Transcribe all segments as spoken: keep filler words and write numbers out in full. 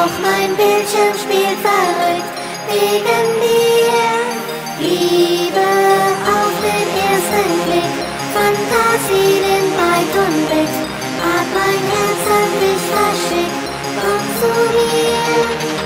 Auch mein Bildschirm spielt verrückt wegen dir. Liebe auf den ersten Blick, Fantasie in Byte und Bit. Hat mein Herz an dich verschickt, komm zu mir.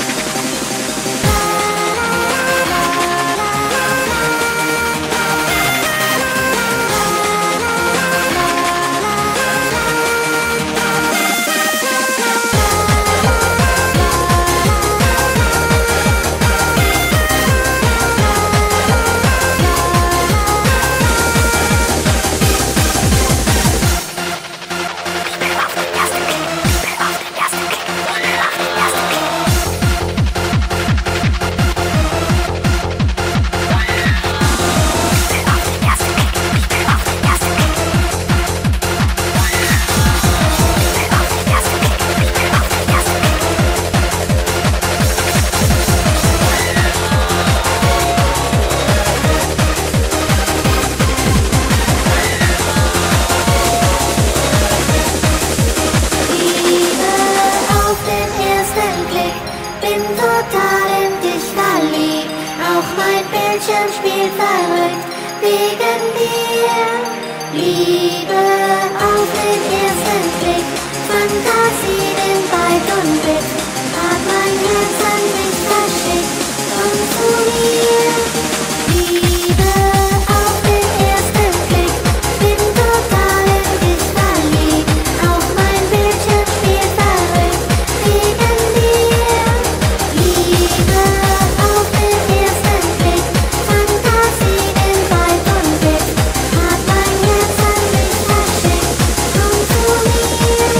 Bin total in dich verliebt, auch mein Bildschirm spielt verrückt wegen dir. Liebe auf den ersten Blick, Fantasie in Byte und Bit. Hat mein Herz an dich verschickt, komm zu mir. Liebe auf den ersten Blick, bin total in dich verliebt, auch mein Bildschirm spielt verrückt wegen dir. Liebe auf den ersten Blick, Fantasie in Byte und Bit. Hat mein Herz an dich verschickt, komm zu mir.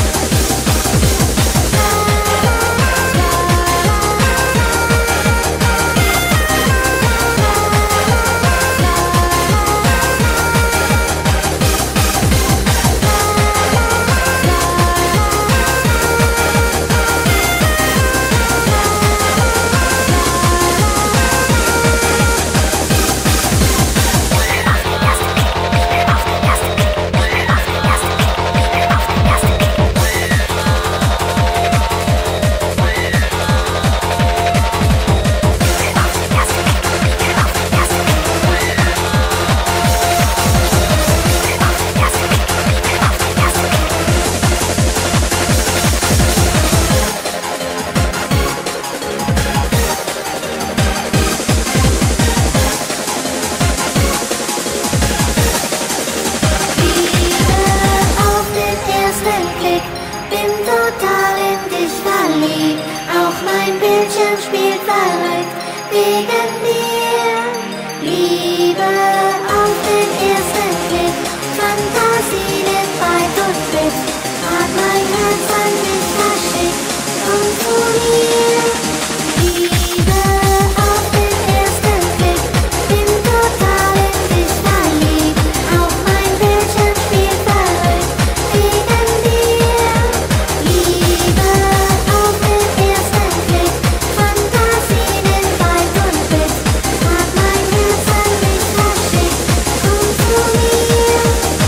Bin total in dich verliebt, auch mein Bildschirm spielt verrückt wegen dir. Liebe auf den ersten Blick, Fantasie in Byte und Bit. Hat mein Herz an dich verschickt, komm zu mir. Liebe auf den ersten Blick, bin total in dich verliebt, auch mein Bildschirm spielt verrückt wegen dir. Liebe auf den ersten Blick, Fantasie in Byte und Bit. Hat mein Herz an dich verschickt, komm zu mir.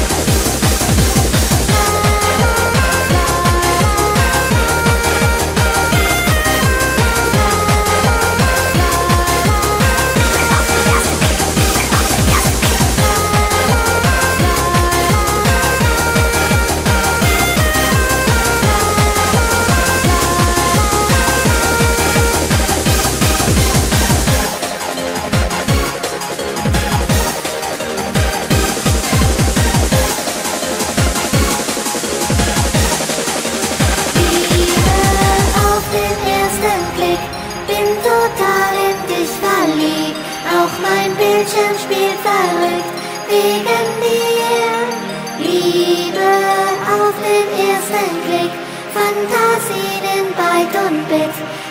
Auf den ersten Blick, bin total in dich verliebt, auch mein Bildschirm spielt verrückt wegen dir. Liebe auf den ersten Blick, Fantasie in Byte und Bit.